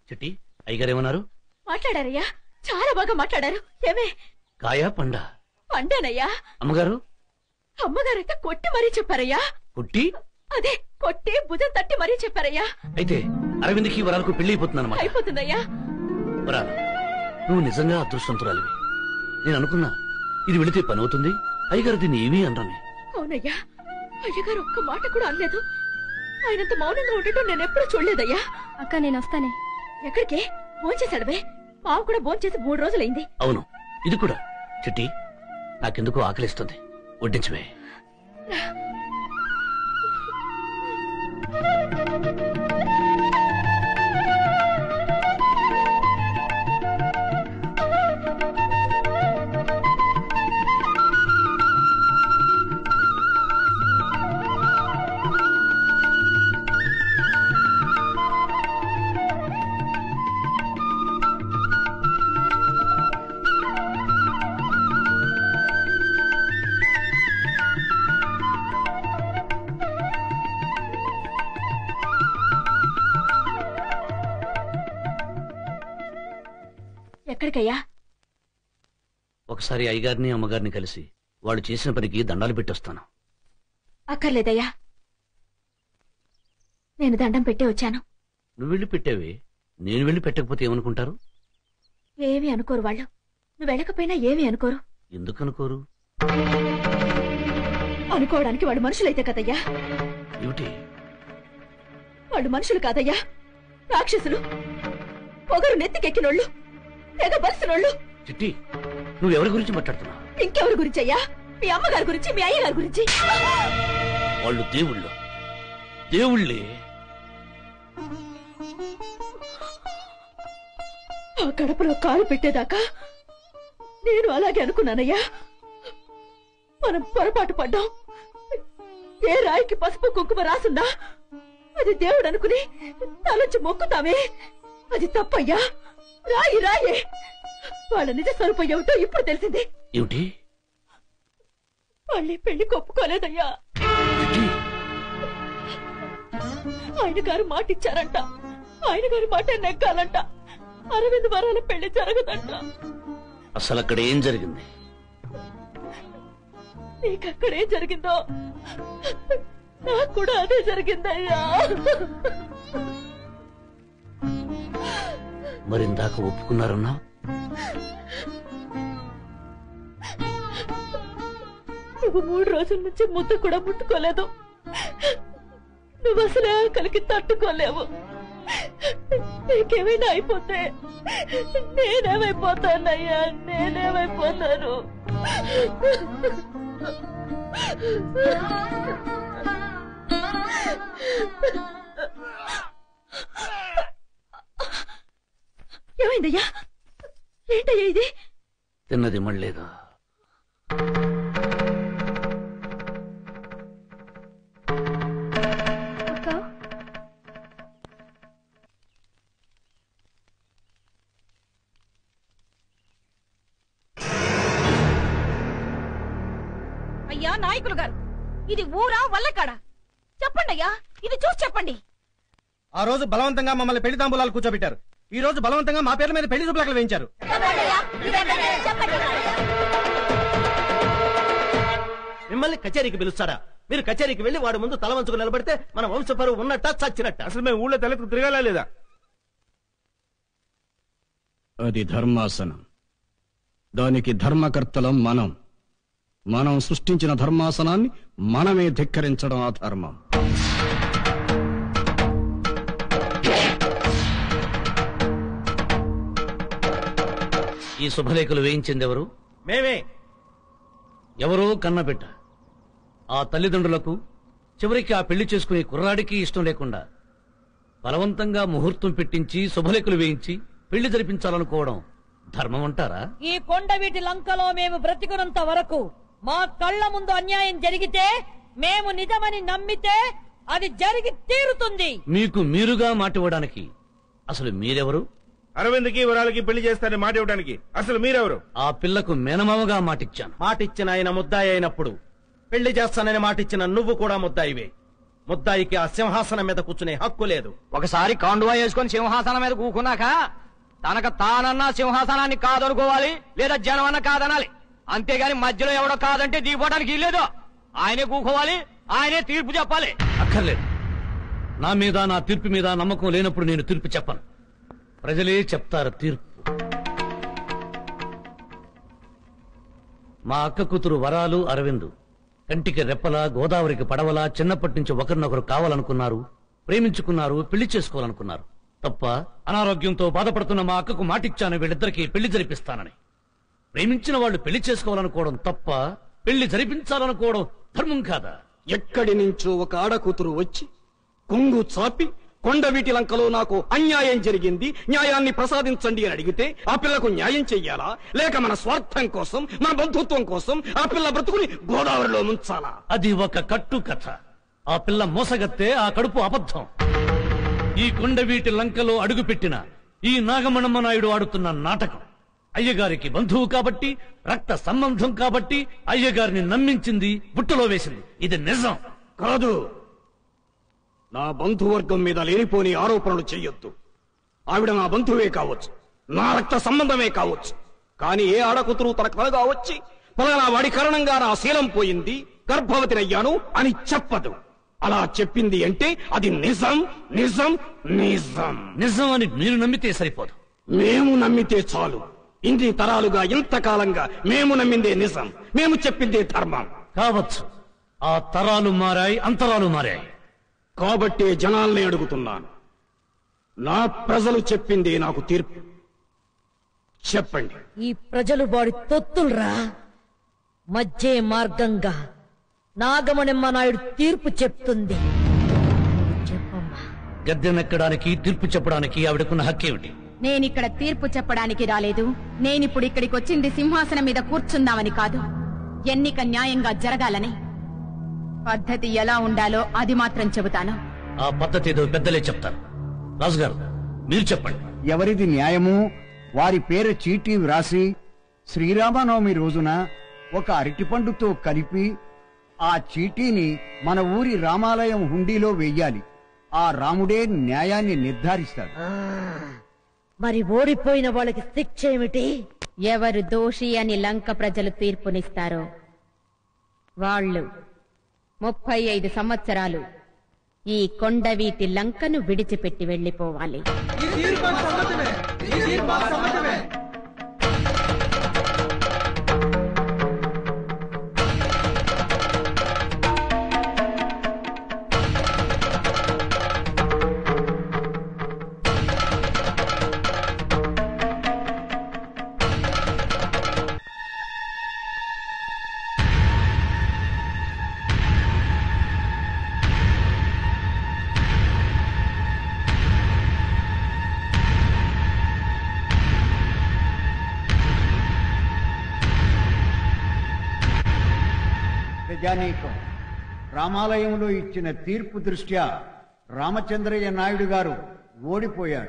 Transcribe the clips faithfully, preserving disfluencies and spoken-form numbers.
చిట్టి అయ్యగారేమన్నారు? మాట్లాడారయ్యా, చాలా బాగా మాట్లాడారు. ఏమే కాయా పండా? పండేనయ్యా. అమ్మగారు? అమ్మగారైతే కొట్టి మరీ చెప్పారయ్యా. కొట్టి? అదే కొట్టి భుజం తట్టి మరీ చెప్పారయ్యా. అయితే అరవింద్కి వరాలకు పెళ్లి అయిపోతుందన్నమాట. అయిపోతుందయ్యా. వరాలు, నువ్వు నిజంగా అదృష్టవంతురాలివి. నేను అనుకున్నా ఇది వెళితే పని అవుతుంది, అయ్యగారు దీన్ని ఏమీ అనరని. అవునయ్యా, అయ్యగారు ఒక్క మాట కూడా అనలేదు. ఆయనంత మౌనంగా ఉండటం నేను ఎప్పుడూ చూడలేదయ్యా. అక్క నేను వస్తానే. ఎక్కడికి? భోంచేశాడవే? మావు కూడా భోంచేసి మూడు రోజులైంది. అవును, ఇది కూడా. చిట్టి, నాకెందుకో ఆకలిస్తుంది, వడ్డించవే. ఎక్కడికయ్యా? ఒకసారి అయ్యగారిని అమ్మగారిని కలిసి వాళ్ళు చేసిన పనికి దండాలు పెట్టొస్తాను. అక్కర్లేదయ్యా, నేను దండం పెట్టే వచ్చాను. నువ్వు వెళ్ళి పెట్టావే, నేను వెళ్ళి పెట్టకపోతే ఏమనుకుంటారు? ఏమీ అనుకోరు వాళ్ళు. నువ్వు వెళ్ళకపోయినా ఏమీ అనుకోరు. ఎందుకు అనుకోరు? అనుకోవడానికి వాళ్ళు మనుషులైతే కదయ్యా. ఏమిటి? వాళ్ళు మనుషులు కాదయ్యా, రాక్షసులు. పొగరు నెత్తికెక్కినోళ్ళు, తెగ బరిసినోళ్ళు. చిట్టి, నువ్వెవరి గురించి మాట్లాడుతున్నావు? ఇంకెవరి గురించి అయ్యా? మీ అమ్మగారి గురించి, మీ అయ్యగారి గురించి. వాళ్ళు దేవుళ్ళు, దేవుళ్ళే. ఆ గడపలో కాలు పెట్టేదాకా నేను అలాగే అనుకున్నానయ్యా. మనం పొరపాటు పడ్డాం. ఏ రాయికి పసుపు కుంకుమ రాసున్నా అది దేవుడు అనుకుని తలొచ్చి మొక్కుతామే, అది తప్పయ్యా. రాయి రాయే. వాళ్ళ నిజ స్వరూపం ఏమిటో ఇప్పుడు తెలిసింది. ఏమిటి? వాళ్ళే పెళ్లి ఒప్పుకోలేదయ్యా. ఆయన గారు మాట ఇచ్చారంట. ఆయన గారి మాట నెగ్గాలంట. అరవింద్ వరాల పెళ్లి జరగదంట. అసలు అక్కడ ఏం జరిగింది? నీకక్కడేం జరిగిందో నాకు కూడా అదే జరిగిందయ్యా. మరిందాక ఒప్పుకున్నారన్నా? నువ్వు మూడు రోజుల నుంచి ముద్ద కూడా ముట్టుకోలేదు. నువ్వు అసలే ఆకలికి తట్టుకోలేవు. నీకేమైనా అయిపోతే నేనేమైపోతానయ్యా, నేనేమైపోతాను. ఏమైందయ్యా? ఏంటయ్యా ఇది? తిన్నది మళ్ళేదా? అయ్యా నాయకులు గారు, ఇది ఊరా వల్లకాడా? చెప్పండి అయ్యా, ఇది చూసి చెప్పండి. ఆ రోజు బలవంతంగా మమ్మల్ని పెళ్లి తాంబూలాలు కూర్చోబెట్టారు. ఈ రోజు బలవంతంగా మా పేర్ల మీద పెళ్లి శుభ్రతలు వేయించారు. మిమ్మల్ని కచేరీకి పిలుస్తాడా? మీరు కచేరీకి వెళ్లి వాడు ముందు తల వంచుకు నిలబడితే మన వంశపరువు ఉన్నట్ట చచ్చినట్ట. అసలు మేము ఊళ్ళో తలెత్తు తిరగాలా లేదా? అది ధర్మాసనం. దానికి ధర్మకర్తలం మనం. మనం సృష్టించిన ధర్మాసనాన్ని మనమే ధిక్కరించడం ఆ ధర్మం. ఈ శుభలేఖలు వేయించింది ఎవరు? మేమే. ఎవరో కన్నబిడ్డ. ఆ తల్లిదండ్రులకు చివరికి ఆ పెళ్లి చేసుకునే కుర్రాడికి ఇష్టం లేకుండా బలవంతంగా ముహూర్తం పెట్టించి శుభలేఖలు వేయించి పెళ్లి జరిపించాలనుకోవడం ధర్మం అంటారా? ఈ కొండవీటి లంకలో మేము బ్రతికున్నంత వరకు మా కళ్ల ముందు అన్యాయం జరిగితే, మేము నిజమని నమ్మితే అది జరిగి తీరుతుంది. మీకు మీరుగా మాట ఇవ్వడానికి అసలు మీరెవరు? అరవింద్కి వరాలకి పెళ్లి చేస్తారని మాట ఇవ్వడానికి అసలు మీరెవరు? ఆ పిల్లకు మేనమామగా మాటిచ్చాను. మాటిచ్చిన ఆయన ముద్దాయి అయినప్పుడు పెళ్లి చేస్తానని మాటిచ్చిన నువ్వు కూడా ముద్దాయివే. ముద్దాయికి ఆ సింహాసనం మీద కూర్చునే హక్కు లేదు. ఒకసారి కాండువా వేసుకొని సింహాసనం మీద కూకున్నాక తనకు తానన్నా సింహాసనాన్ని కాదనుకోవాలి, లేదా జనం అన్న కాదనాలి. అంతేగాని మధ్యలో ఎవడో కాదంటే దిగిపోవడానికి ఇల్లేదు. ఆయనే కూకోవాలి, ఆయనే తీర్పు చెప్పాలి. అక్కర్లేదు. నా మీద నా తీర్పు మీద నమ్మకం లేనప్పుడు నేను తీర్పు చెప్పను. ప్రజలే చెప్తారు తీర్పు. మా అక్క కూతురు వరాలు అరవిందు కంటికి రెప్పల, గోదావరికి పడవల చిన్నప్పటి నుంచి ఒకరినొకరు కావాలనుకున్నారు, ప్రేమించుకున్నారు, పెళ్లి చేసుకోవాలనుకున్నారు. తప్ప అనారోగ్యంతో బాధపడుతున్న మా అక్కకు మాటిచ్చాను వీళ్ళిద్దరికీ పెళ్లి జరిపిస్తానని. ప్రేమించిన వాళ్ళు పెళ్లి చేసుకోవాలనుకోవడం తప్ప, పెళ్లి జరిపించాలనుకోవడం ధర్మం కాదా? ఎక్కడి నుంచో ఒక ఆడకూతురు వచ్చి కొంగు చాపి కొండవీటి లంకలో నాకు అన్యాయం జరిగింది, న్యాయాన్ని ప్రసాదించండి అని అడిగితే ఆ పిల్లకు న్యాయం చెయ్యాలా, లేక మన స్వార్థం కోసం, మన బంధుత్వం కోసం ఆ పిల్ల బ్రతుకుని గోదావరిలో ముంచాలా? అది ఒక కట్టు కథ. ఆ పిల్ల మోసగత్తే, ఆ కడుపు అబద్ధం. ఈ కొండవీటి లంకలో అడుగుపెట్టిన ఈ నాగమణమ్మ నాయుడు ఆడుతున్న నాటకం. అయ్యగారికి బంధువు కాబట్టి, రక్త సంబంధం కాబట్టి అయ్యగారిని నమ్మించింది, బుట్టలో వేసింది. ఇది నిజం కాదు. నా బంధువర్గం మీద లేనిపోని ఆరోపణలు చెయ్యొద్దు. ఆవిడ నా బంధువే కావచ్చు, నా రక్త సంబంధమే కావచ్చు. కాని ఏ ఆడకూతురు తన కలగా వచ్చి పలానా వాడి కారణంగా నా శీలం పోయింది, గర్భవతినయ్యాను అని చెప్పదు. అలా చెప్పింది అంటే అది నిజం, నిజం, నిజం. నిజం అని మీరు నమ్మితే సరిపోదు. మేము నమ్మితే చాలు. ఇన్ని తరాలుగా, ఇంతకాలంగా మేము నమ్మిందే నిజం, మేము చెప్పిందే ధర్మం. కావచ్చు. ఆ తరాలు మారాయి, అంతరాలు మారాయి. కాబట్టే జనాల్ని అడుగుతున్నాను, నా ప్రజలు చెప్పిందే నాకు తీర్పు. చెప్పండి. ఈ ప్రజలు వాడి తొత్తుల్రా. మధ్య మార్గంగా నాగమణమ్మ నాయుడు తీర్పు చెప్తుంది. చెప్పమ్మా. గద్దెనెక్కడానికి, తీర్పు చెప్పడానికి ఆవిడకున్న హక్కేమిటి? నేనిక్కడ తీర్పు చెప్పడానికి రాలేదు. నేనిప్పుడు ఇక్కడికి వచ్చింది సింహాసనం మీద కూర్చుందామని కాదు, ఎన్నిక న్యాయంగా జరగాలని. పద్ధతి ఎలా ఉండాలో అది మాత్రం చెబుతాను. ఆ పద్ధతి ఏదో పెద్దలే చెప్తారు. రాజుగారు మీరు చెప్పండి. ఎవరిది న్యాయము వారి పేరు చీటీ వ్రాసి శ్రీరామనవమి రోజున ఒక అరటిపండుతో కలిపి ఆ చీటీని మన ఊరి రామాలయం హుండీలో వెయ్యాలి. ఆ రాముడే న్యాయాన్ని నిర్ధారిస్తాడు. మరి ఓడిపోయిన వాళ్ళకి శిక్ష ఏమిటి? ఎవరు దోషి అని లంక ప్రజలు తీర్పునిస్తారో వాళ్ళు ముప్పై ఐదు సంవత్సరాలు ఈ కొండవీటి లంకను విడిచిపెట్టి వెళ్లిపోవాలి. ప్రజానీకం రామాలయంలో ఇచ్చిన తీర్పు దృష్ట్యా రామచంద్రయ్య నాయుడు గారు ఓడిపోయాడు.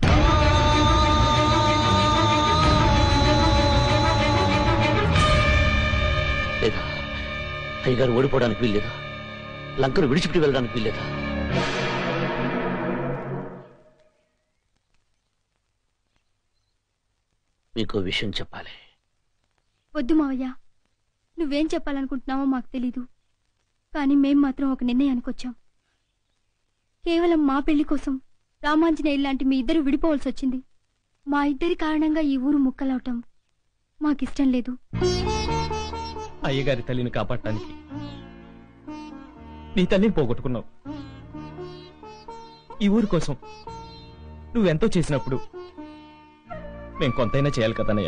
లేదా అయ్యగారు ఓడిపోవడానికి వీల్లేదా? లంకను విడిచిపెట్టి వెళ్ళడానికి వీల్లేదా? మీకు విషయం చెప్పాలి. వద్దు మావయ్య, నువ్వేం చెప్పాలనుకుంటున్నావో మాకు తెలీదు. కానీ మేం మాత్రం ఒక నిర్ణయానికి వచ్చాం. కేవలం మా పెళ్లి కోసం రామాంజనేయులు లాంటి మీ ఇద్దరు విడిపోవాల్సి వచ్చింది. మా ఇద్దరి కారణంగా ఈ ఊరు ముక్కలవటం మాకిష్టం లేదు. అయ్యగారి తల్లిని కాపాడటానికి నీ తల్లిని పోగొట్టుకున్నావు. ఈ ఊరి కోసం నువ్వెంతో చేసినప్పుడు మేం కొంతైనా చేయాలి కదనయ్య.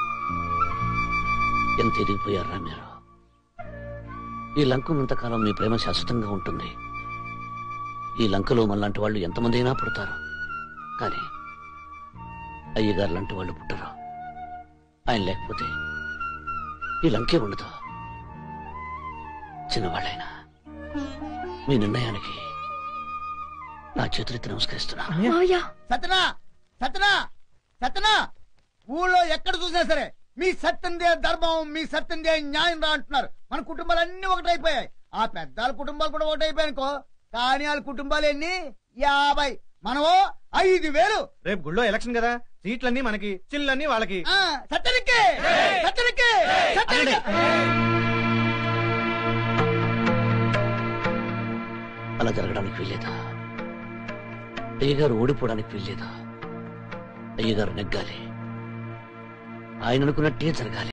ఎంత ఎదిగిపోయారా మీరు? ఈ లంక ఉన్నంతకాలం మీ ప్రేమ శాశ్వతంగా ఉంటుంది. ఈ లంకలో మనలాంటి వాళ్ళు ఎంతమంది అయినా పుడతారు, కానీ అయ్యగారు లాంటి వాళ్ళు పుట్టరు. ఆయన లేకపోతే ఈ లంకే ఉండదు. చిన్నవాళ్ళైనా మీ నిర్ణయానికి నా చేతులెత్తి నమస్కరిస్తున్నా. సత్యనా సత్యనా సత్యనా ఊళ్ళో ఎక్కడ చూసినా సరే మీ సత్యందే ధర్మం, మీ సత్యందే న్యాయం రా అంటున్నారు. మన కుటుంబాలన్నీ ఒకటైపోయాయి. ఆ పెద్దాల కుటుంబాలు కూడా ఒకటైపోయానుకో కానీ వాళ్ళ కుటుంబాలు ఎన్ని యాభై మనవో ఐదు వేలు. రేపు గుళ్ళో ఎలక్షన్ కదా, సీట్లన్నీ మనకి, చిల్లన్నీ వాళ్ళకి. సత్తరికే సత్తరికే సత్తరికే. అలా జరగడానికి వీల్లేదా? అయ్యగారు ఓడిపోవడానికి వీల్లేదా? అయ్యగారు నెగ్గాలి, ఆయన అనుకున్నట్టే జరగాలి.